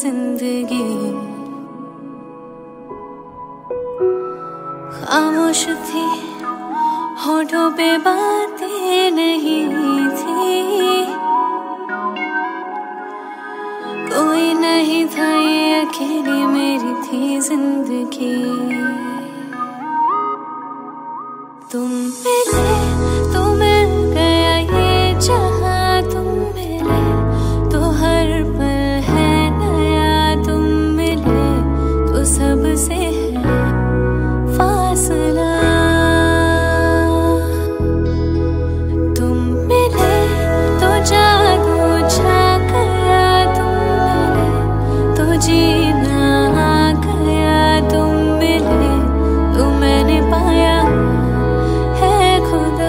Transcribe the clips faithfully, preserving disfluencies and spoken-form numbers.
जिंदगी। खामोश थी होठों पे बातें नहीं थी, कोई नहीं था, ये अकेली मेरी थी जिंदगी। तुम मिले तो मिल गया ये जहां, तुम मिले तो हर पल है नया, तुम मिले तो सबसे है फासला। तुम मिले तो जादू छा गया, तुम मिले तो जीना आ गया, तुम मिले तो मैंने पाया है खुदा।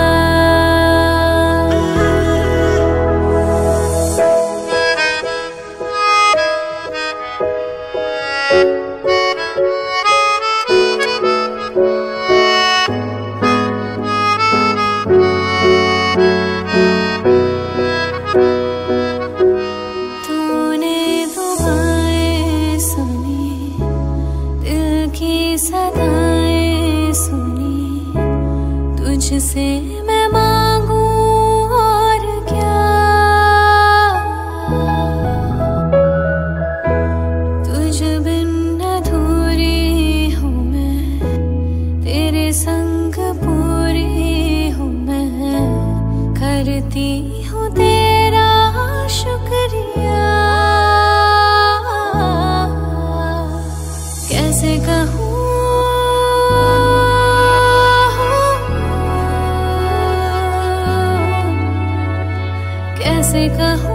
सदाएं सुनी तुझसे मैं मांगू और क्या, तुझ बिन अधूरी हूँ मैं, तेरे संग पूरी हूँ मैं, करती हूँ तेरा शुक्रिया। कैसे कहूँ कैसे कहूँ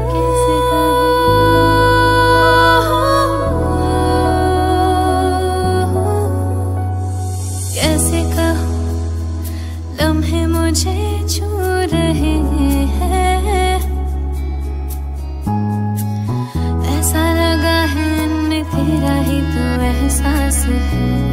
कैसे कहूँ लम्हे मुझे छू रहे हैं, ऐसा लगा है न तेरा ही तो एहसास है।